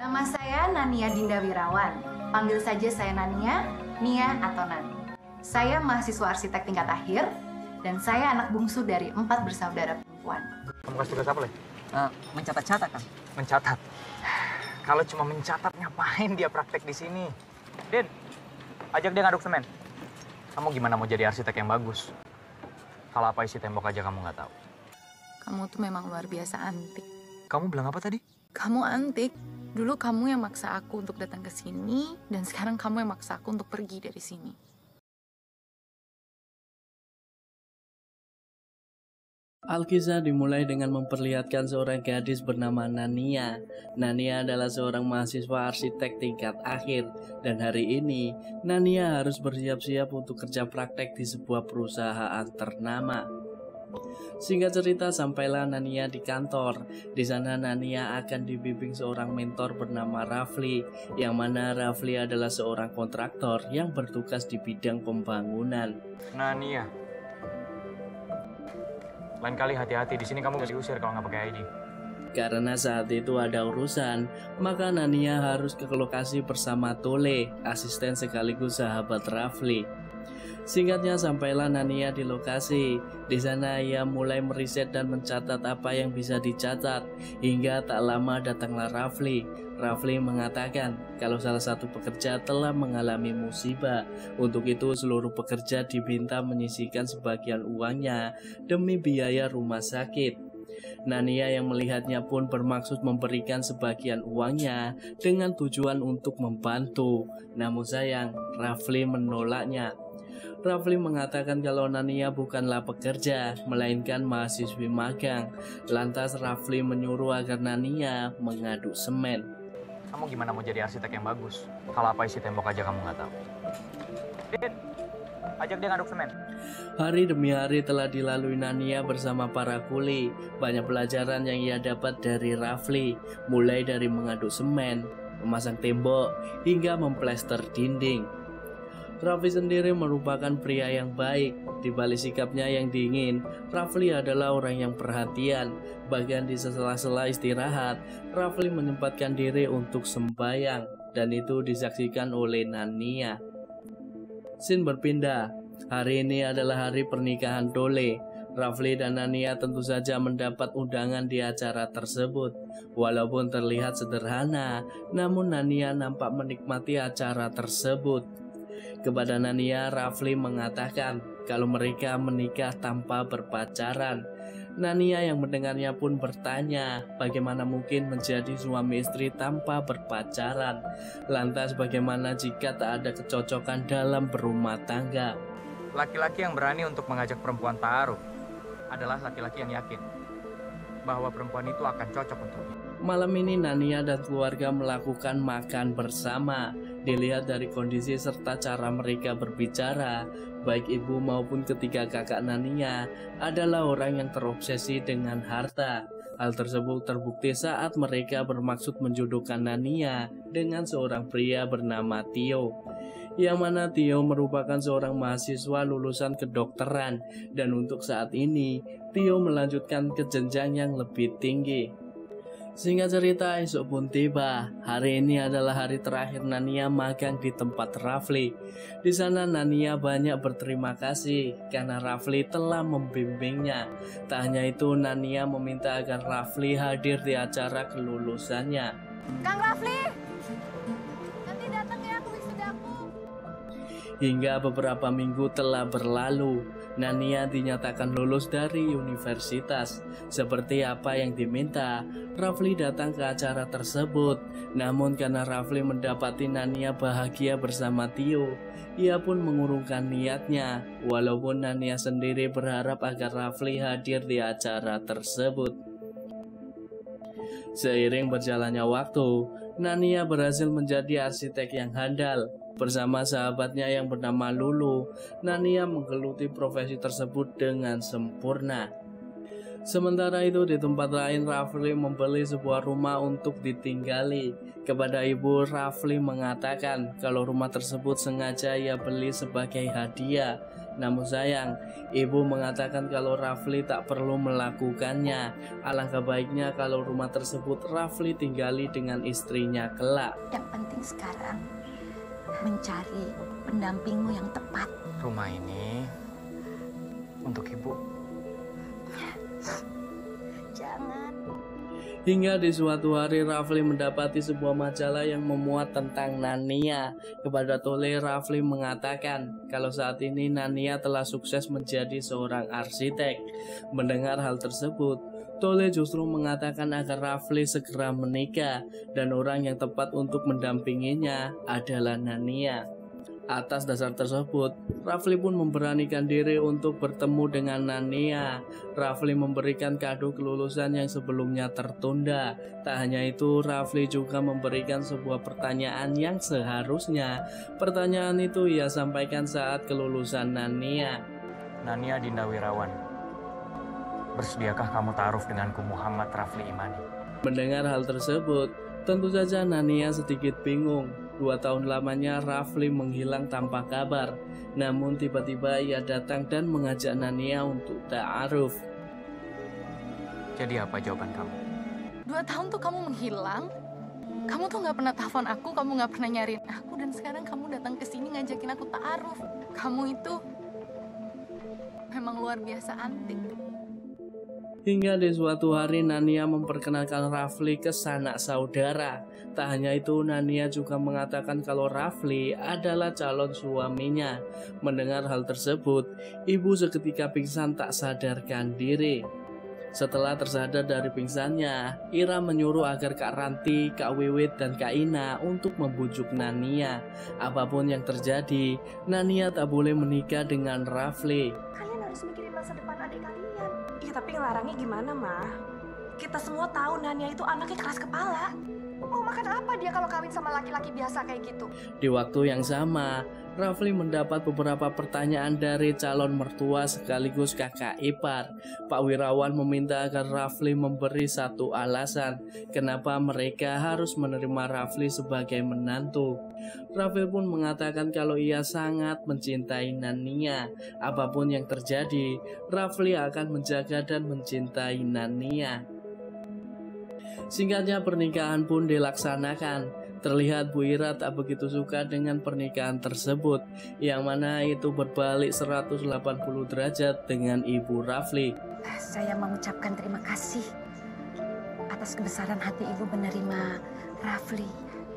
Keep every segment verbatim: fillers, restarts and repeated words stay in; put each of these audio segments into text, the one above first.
Nama saya Nania Dinda Wirawan. Panggil saja saya Nania, Nia atau Nani. Saya mahasiswa arsitek tingkat akhir dan saya anak bungsu dari empat bersaudara perempuan. Kamu kasih tugas apa, Le? Uh, mencatat-catat, Kang. Mencatat? Kalau cuma mencatat, ngapain dia praktek di sini? Din, ajak dia ngaduk semen. Kamu gimana mau jadi arsitek yang bagus? Kalau apa isi tembok aja kamu nggak tahu. Kamu tuh memang luar biasa antik. Kamu bilang apa tadi? Kamu antik. Dulu kamu yang maksa aku untuk datang ke sini, dan sekarang kamu yang maksa aku untuk pergi dari sini. Alkisah dimulai dengan memperlihatkan seorang gadis bernama Nania. Nania adalah seorang mahasiswa arsitek tingkat akhir, dan hari ini Nania harus bersiap-siap untuk kerja praktek di sebuah perusahaan ternama. Singkat cerita, sampailah Nania di kantor. Di sana Nania akan dibimbing seorang mentor bernama Rafli, yang mana Rafli adalah seorang kontraktor yang bertugas di bidang pembangunan. Nania, lain kali hati-hati, di sini kamu gak diusir kalau nggak pakai I D. Karena saat itu ada urusan, maka Nania harus ke lokasi bersama Tole, asisten sekaligus sahabat Rafli. Singkatnya, sampailah Nania di lokasi. Di sana ia mulai meriset dan mencatat apa yang bisa dicatat. Hingga tak lama datanglah Rafli. Rafli mengatakan kalau salah satu pekerja telah mengalami musibah. Untuk itu seluruh pekerja diminta menyisihkan sebagian uangnya demi biaya rumah sakit. Nania yang melihatnya pun bermaksud memberikan sebagian uangnya dengan tujuan untuk membantu. Namun sayang, Rafli menolaknya. Rafli mengatakan kalau Nania bukanlah pekerja, melainkan mahasiswi magang. Lantas Rafli menyuruh agar Nania mengaduk semen. Kamu gimana mau jadi arsitek yang bagus? Kalau apa isi tembok aja kamu nggak tahu. Din, ajak dia ngaduk semen. Hari demi hari telah dilalui Nania bersama para kuli. Banyak pelajaran yang ia dapat dari Rafli, mulai dari mengaduk semen, memasang tembok, hingga memplester dinding. Rafli sendiri merupakan pria yang baik. Di balik sikapnya yang dingin, Rafli adalah orang yang perhatian. Bahkan di sela-sela istirahat, Rafli menyempatkan diri untuk sembahyang, dan itu disaksikan oleh Nania. Scene berpindah. Hari ini adalah hari pernikahan Tole. Rafli dan Nania tentu saja mendapat undangan di acara tersebut. Walaupun terlihat sederhana, namun Nania nampak menikmati acara tersebut. Kepada Nania, Rafli mengatakan kalau mereka menikah tanpa berpacaran. Nania yang mendengarnya pun bertanya, bagaimana mungkin menjadi suami istri tanpa berpacaran? Lantas bagaimana jika tak ada kecocokan dalam berumah tangga? Laki-laki yang berani untuk mengajak perempuan taruh adalah laki-laki yang yakin bahwa perempuan itu akan cocok untuknya. Malam ini Nania dan keluarga melakukan makan bersama. Dilihat dari kondisi serta cara mereka berbicara, baik ibu maupun ketiga kakak Nania adalah orang yang terobsesi dengan harta. Hal tersebut terbukti saat mereka bermaksud menjodohkan Nania dengan seorang pria bernama Tio. Yang mana Tio merupakan seorang mahasiswa lulusan kedokteran, dan untuk saat ini Tio melanjutkan ke jenjang yang lebih tinggi. Singkat cerita, esok pun tiba. Hari ini adalah hari terakhir Nania magang di tempat Rafli. Di sana Nania banyak berterima kasih karena Rafli telah membimbingnya. Tak hanya itu, Nania meminta agar Rafli hadir di acara kelulusannya. Kang Rafli, nanti datang ya ke wisudaku. Hingga beberapa minggu telah berlalu, Nania dinyatakan lulus dari universitas. Seperti apa yang diminta, Rafli datang ke acara tersebut. Namun karena Rafli mendapati Nania bahagia bersama Tio, ia pun mengurungkan niatnya. Walaupun Nania sendiri berharap agar Rafli hadir di acara tersebut. Seiring berjalannya waktu, Nania berhasil menjadi arsitek yang handal. Bersama sahabatnya yang bernama Lulu, Nania menggeluti profesi tersebut dengan sempurna. Sementara itu di tempat lain, Rafli membeli sebuah rumah untuk ditinggali. Kepada ibu, Rafli mengatakan kalau rumah tersebut sengaja ia beli sebagai hadiah. Namun sayang, ibu mengatakan kalau Rafli tak perlu melakukannya. Alangkah baiknya kalau rumah tersebut Rafli tinggali dengan istrinya kelak. Yang penting sekarang mencari pendampingmu yang tepat. Rumah ini untuk ibu. Jangan. Hingga di suatu hari Rafli mendapati sebuah majalah yang memuat tentang Nania. Kepada Tole, Rafli mengatakan kalau saat ini Nania telah sukses menjadi seorang arsitek. Mendengar hal tersebut, Tole justru mengatakan agar Rafli segera menikah dan orang yang tepat untuk mendampinginya adalah Nania. Atas dasar tersebut, Rafli pun memberanikan diri untuk bertemu dengan Nania. Rafli memberikan kado kelulusan yang sebelumnya tertunda. Tak hanya itu, Rafli juga memberikan sebuah pertanyaan yang seharusnya pertanyaan itu ia sampaikan saat kelulusan Nania. Nania Dinda Wirawan, bersediakah kamu ta'aruf denganku Muhammad Rafli Imani? Mendengar hal tersebut, tentu saja Nania sedikit bingung. Dua tahun lamanya Rafli menghilang tanpa kabar. Namun tiba-tiba ia datang dan mengajak Nania untuk ta'aruf. Jadi apa jawaban kamu? Dua tahun tuh kamu menghilang. Kamu tuh nggak pernah telepon aku, kamu nggak pernah nyariin aku, dan sekarang kamu datang ke sini ngajakin aku ta'aruf. Kamu itu memang luar biasa antik. Hingga di suatu hari Nania memperkenalkan Rafli ke sanak saudara. Tak hanya itu, Nania juga mengatakan kalau Rafli adalah calon suaminya. Mendengar hal tersebut, ibu seketika pingsan tak sadarkan diri. Setelah tersadar dari pingsannya, Ira menyuruh agar Kak Ranti, Kak Wiwit, dan Kak Ina untuk membujuk Nania. Apapun yang terjadi, Nania tak boleh menikah dengan Rafli. Kalian harus mikirin masa depan adik kalian. Iya, tapi ngelarangnya gimana, Ma? Kita semua tahu Nania itu anaknya keras kepala. Mau makan apa dia kalau kawin sama laki-laki biasa kayak gitu? Di waktu yang sama, Rafli mendapat beberapa pertanyaan dari calon mertua sekaligus kakak ipar. Pak Wirawan meminta agar Rafli memberi satu alasan kenapa mereka harus menerima Rafli sebagai menantu. Rafli pun mengatakan kalau ia sangat mencintai Nania. Apapun yang terjadi, Rafli akan menjaga dan mencintai Nania. Singkatnya, pernikahan pun dilaksanakan. Terlihat Bu Ira tak begitu suka dengan pernikahan tersebut, yang mana itu berbalik seratus delapan puluh derajat dengan Ibu Rafli. Saya mengucapkan terima kasih atas kebesaran hati ibu menerima Rafli.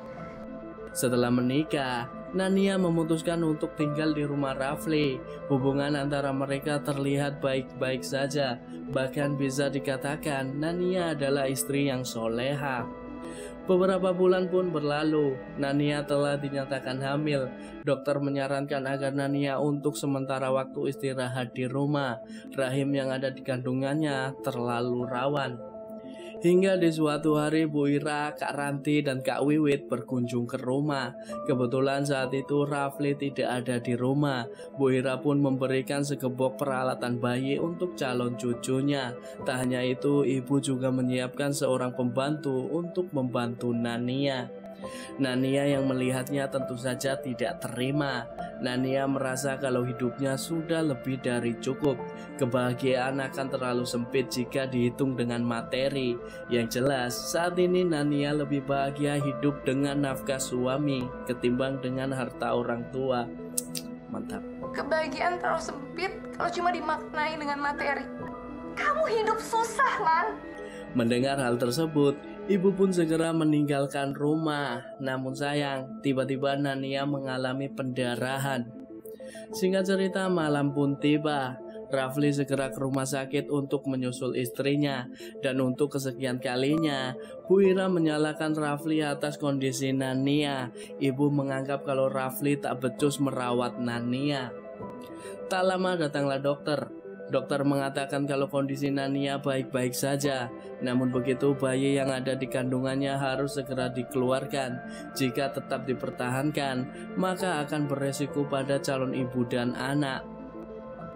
Setelah menikah, Nania memutuskan untuk tinggal di rumah Rafli. Hubungan antara mereka terlihat baik-baik saja. Bahkan bisa dikatakan Nania adalah istri yang soleha. Beberapa bulan pun berlalu, Nania telah dinyatakan hamil. Dokter menyarankan agar Nania untuk sementara waktu istirahat di rumah. Rahim yang ada di kandungannya terlalu rawan. Hingga di suatu hari Bu Ira, Kak Ranti, dan Kak Wiwit berkunjung ke rumah. Kebetulan saat itu Rafli tidak ada di rumah. Bu Ira pun memberikan segebok peralatan bayi untuk calon cucunya. Tak hanya itu, ibu juga menyiapkan seorang pembantu untuk membantu Nania. Nania yang melihatnya tentu saja tidak terima. Nania merasa kalau hidupnya sudah lebih dari cukup. Kebahagiaan akan terlalu sempit jika dihitung dengan materi. Yang jelas, saat ini Nania lebih bahagia hidup dengan nafkah suami ketimbang dengan harta orang tua. Mantap. Kebahagiaan terlalu sempit kalau cuma dimaknai dengan materi. Kamu hidup susah, Man. Mendengar hal tersebut, ibu pun segera meninggalkan rumah. Namun sayang, tiba-tiba Nania mengalami pendarahan. Singkat cerita, malam pun tiba. Rafli segera ke rumah sakit untuk menyusul istrinya. Dan untuk kesekian kalinya, Bu Ira menyalahkan Rafli atas kondisi Nania. Ibu menganggap kalau Rafli tak becus merawat Nania. Tak lama datanglah dokter. Dokter mengatakan kalau kondisi Nania baik-baik saja. Namun begitu, bayi yang ada di kandungannya harus segera dikeluarkan. Jika tetap dipertahankan, maka akan beresiko pada calon ibu dan anak.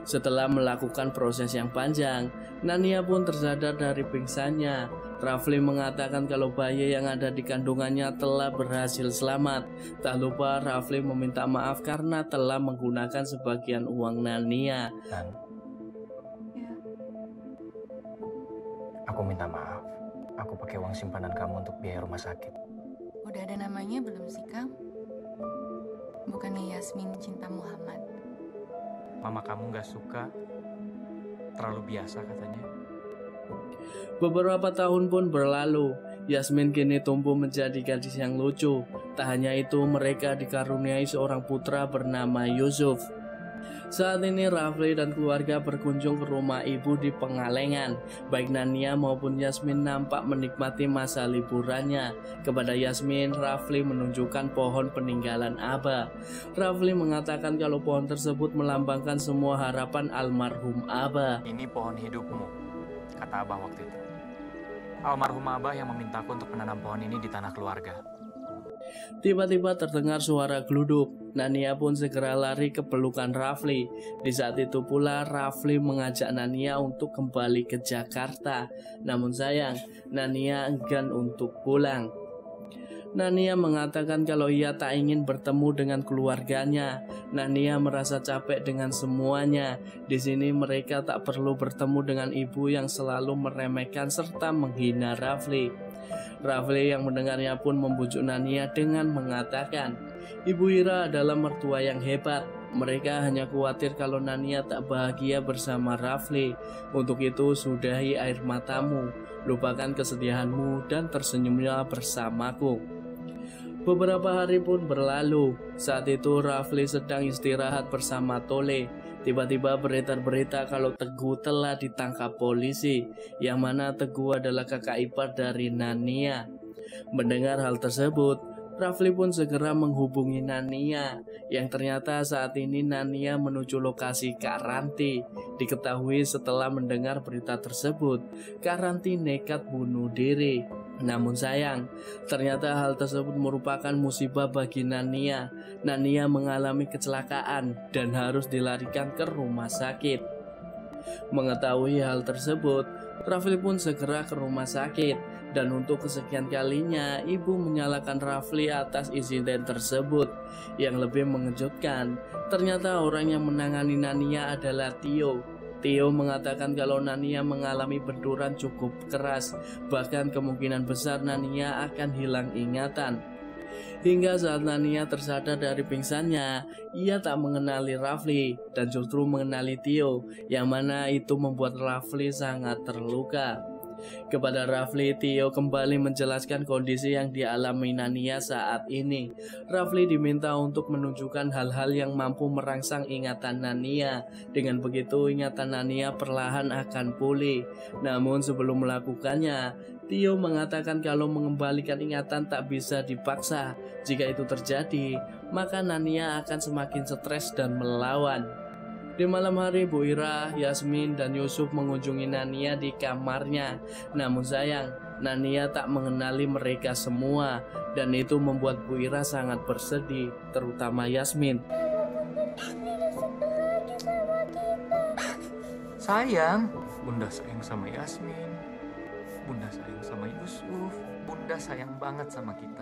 Setelah melakukan proses yang panjang, Nania pun tersadar dari pingsannya. Rafli mengatakan kalau bayi yang ada di kandungannya telah berhasil selamat. Tak lupa Rafli meminta maaf karena telah menggunakan sebagian uang Nania. Dan Ya, aku minta maaf. Aku pakai uang simpanan kamu untuk biaya rumah sakit. udah ada namanya belum sih, Kang? Bukannya Yasmin Cinta Muhammad. Mama kamu gak suka, terlalu biasa katanya. Beberapa tahun pun berlalu. Yasmin kini tumbuh menjadi gadis yang lucu. Tak hanya itu, mereka dikaruniai seorang putra bernama Yusuf. Saat ini Rafli dan keluarga berkunjung ke rumah ibu di Pengalengan. Baik Nania maupun Yasmin nampak menikmati masa liburannya. Kepada Yasmin, Rafli menunjukkan pohon peninggalan Abah. Rafli mengatakan kalau pohon tersebut melambangkan semua harapan almarhum Abah. Ini pohon hidupmu, kata Abah waktu itu. Almarhum Abah yang memintaku untuk menanam pohon ini di tanah keluarga. Tiba-tiba terdengar suara geluduk. Nania pun segera lari ke pelukan Rafli. Di saat itu pula Rafli mengajak Nania untuk kembali ke Jakarta. Namun sayang, Nania enggan untuk pulang. Nania mengatakan kalau ia tak ingin bertemu dengan keluarganya. Nania merasa capek dengan semuanya. Di sini mereka tak perlu bertemu dengan ibu yang selalu meremehkan serta menghina Rafli. Rafli yang mendengarnya pun membujuk Nania dengan mengatakan, Ibu Ira adalah mertua yang hebat. Mereka hanya khawatir kalau Nania tak bahagia bersama Rafli. Untuk itu sudahi air matamu, lupakan kesedihanmu dan tersenyumnya bersamaku. Beberapa hari pun berlalu. Saat itu Rafli sedang istirahat bersama Tole. Tiba-tiba beredar berita kalau Teguh telah ditangkap polisi, yang mana Teguh adalah kakak ipar dari Nania. Mendengar hal tersebut, Rafli pun segera menghubungi Nania, yang ternyata saat ini Nania menuju lokasi Kak Ranti. Diketahui setelah mendengar berita tersebut, Kak Ranti nekat bunuh diri. Namun sayang, ternyata hal tersebut merupakan musibah bagi Nania. Nania mengalami kecelakaan dan harus dilarikan ke rumah sakit. Mengetahui hal tersebut, Rafli pun segera ke rumah sakit. Dan untuk kesekian kalinya, ibu menyalahkan Rafli atas insiden tersebut. Yang lebih mengejutkan, ternyata orang yang menangani Nania adalah Tio. Tio mengatakan kalau Nania mengalami benturan cukup keras, bahkan kemungkinan besar Nania akan hilang ingatan. Hingga saat Nania tersadar dari pingsannya, ia tak mengenali Rafli dan justru mengenali Tio, yang mana itu membuat Rafli sangat terluka. Kepada Rafli, Tio kembali menjelaskan kondisi yang dialami Nania saat ini. Rafli diminta untuk menunjukkan hal-hal yang mampu merangsang ingatan Nania. Dengan begitu, ingatan Nania perlahan akan pulih. Namun sebelum melakukannya, Tio mengatakan kalau mengembalikan ingatan tak bisa dipaksa. Jika itu terjadi, maka Nania akan semakin stres dan melawan. Di malam hari, Bu Ira, Yasmin, dan Yusuf mengunjungi Nania di kamarnya. Namun sayang, Nania tak mengenali mereka semua. Dan itu membuat Bu Ira sangat bersedih, terutama Yasmin. Sayang, Bunda sayang sama Yasmin. Bunda sayang sama Yusuf. Bunda sayang banget sama kita.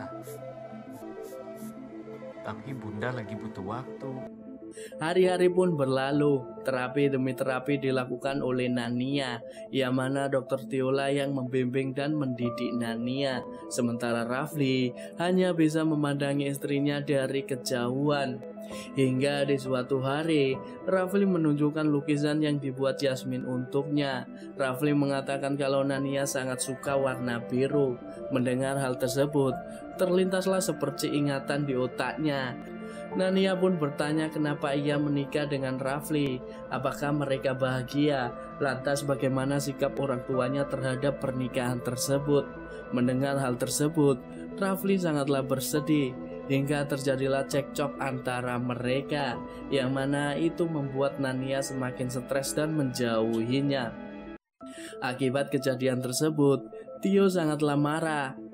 Tapi Bunda lagi butuh waktu. Hari-hari pun berlalu, terapi demi terapi dilakukan oleh Nania, yang mana dokter Tiola yang membimbing dan mendidik Nania. Sementara Rafli hanya bisa memandangi istrinya dari kejauhan. Hingga di suatu hari, Rafli menunjukkan lukisan yang dibuat Yasmin untuknya. Rafli mengatakan kalau Nania sangat suka warna biru. Mendengar hal tersebut, terlintaslah seperti ingatan di otaknya. Nania pun bertanya kenapa ia menikah dengan Rafli. Apakah mereka bahagia? Lantas bagaimana sikap orang tuanya terhadap pernikahan tersebut? Mendengar hal tersebut, Rafli sangatlah bersedih. Hingga terjadilah cekcok antara mereka, yang mana itu membuat Nania semakin stres dan menjauhinya. Akibat kejadian tersebut, Tio sangatlah marah.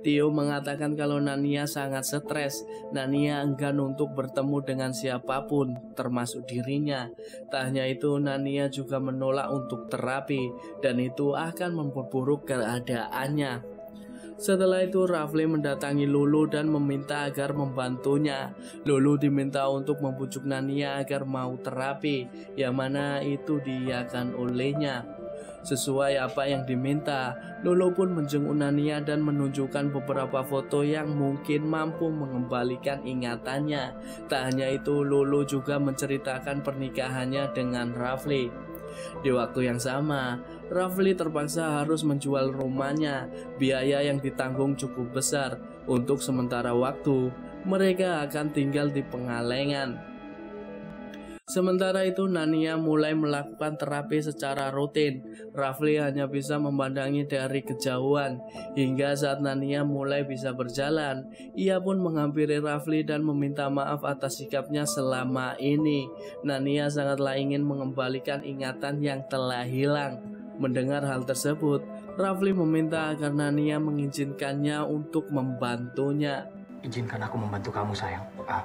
Tio mengatakan kalau Nania sangat stres. Nania enggan untuk bertemu dengan siapapun, termasuk dirinya. Tak hanya itu, Nania juga menolak untuk terapi, dan itu akan memperburuk keadaannya. Setelah itu Rafli mendatangi Lulu dan meminta agar membantunya. Lulu diminta untuk membujuk Nania agar mau terapi, yang mana itu diiyakan olehnya. Sesuai apa yang diminta, Lulu pun menjenguk Nania dan menunjukkan beberapa foto yang mungkin mampu mengembalikan ingatannya. Tak hanya itu, Lulu juga menceritakan pernikahannya dengan Rafli. Di waktu yang sama, Rafli terpaksa harus menjual rumahnya. Biaya yang ditanggung cukup besar. Untuk sementara waktu, mereka akan tinggal di Pengalengan. Sementara itu Nania mulai melakukan terapi secara rutin. Rafli hanya bisa memandangi dari kejauhan. Hingga saat Nania mulai bisa berjalan, ia pun menghampiri Rafli dan meminta maaf atas sikapnya selama ini. Nania sangatlah ingin mengembalikan ingatan yang telah hilang. Mendengar hal tersebut, Rafli meminta agar Nania mengizinkannya untuk membantunya. Izinkan aku membantu kamu, sayang. Ah,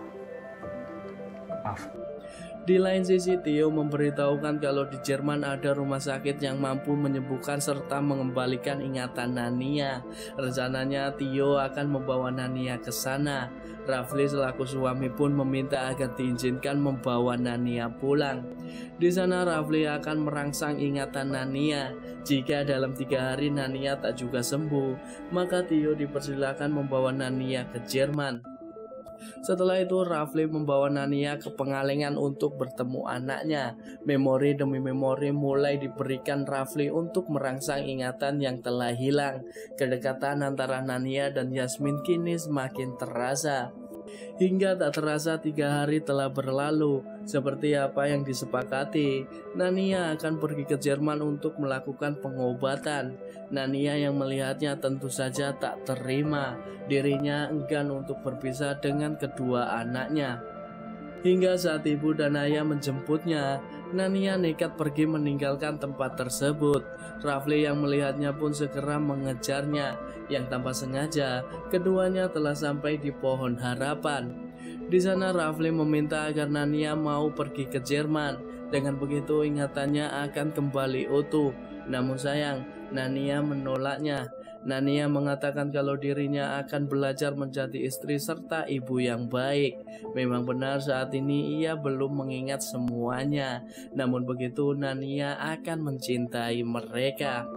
maaf. Di lain sisi, Tio memberitahukan kalau di Jerman ada rumah sakit yang mampu menyembuhkan serta mengembalikan ingatan Nania. Rencananya Tio akan membawa Nania ke sana. Rafli selaku suami pun meminta agar diizinkan membawa Nania pulang. Di sana Rafli akan merangsang ingatan Nania. Jika dalam tiga hari Nania tak juga sembuh, maka Tio dipersilakan membawa Nania ke Jerman. Setelah itu Rafli membawa Nania ke Pengalengan untuk bertemu anaknya. Memori demi memori mulai diberikan Rafli untuk merangsang ingatan yang telah hilang. Kedekatan antara Nania dan Yasmin kini semakin terasa. Hingga tak terasa tiga hari telah berlalu. Seperti apa yang disepakati, Nania akan pergi ke Jerman untuk melakukan pengobatan. Nania yang melihatnya tentu saja tak terima. Dirinya enggan untuk berpisah dengan kedua anaknya. Hingga saat ibu dan ayah menjemputnya, Nania nekat pergi meninggalkan tempat tersebut. Rafli yang melihatnya pun segera mengejarnya. Yang tanpa sengaja, keduanya telah sampai di Pohon Harapan. Di sana Rafli meminta agar Nania mau pergi ke Jerman. Dengan begitu ingatannya akan kembali utuh. Namun sayang, Nania menolaknya. Nania mengatakan kalau dirinya akan belajar menjadi istri serta ibu yang baik. Memang benar saat ini ia belum mengingat semuanya. Namun begitu Nania akan mencintai mereka.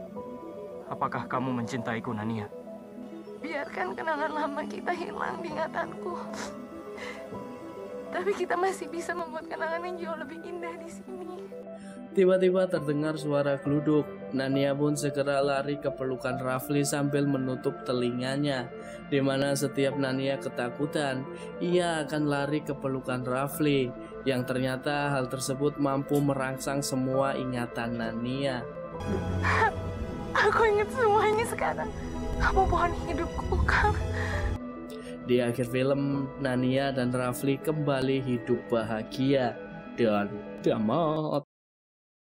Apakah kamu mencintaiku, Nania? Biarkan kenangan lama kita hilang di ingatanku. Tapi kita masih bisa membuat kenangan yang jauh lebih indah di sini. Tiba-tiba terdengar suara geluduk. Nania pun segera lari ke pelukan Rafli sambil menutup telinganya. Di mana setiap Nania ketakutan, ia akan lari ke pelukan Rafli. Yang ternyata hal tersebut mampu merangsang semua ingatan Nania. Aku ingat semuanya sekarang. Kamu pohon hidupku, Kang. Di akhir film, Nania dan Rafli kembali hidup bahagia dan tamat.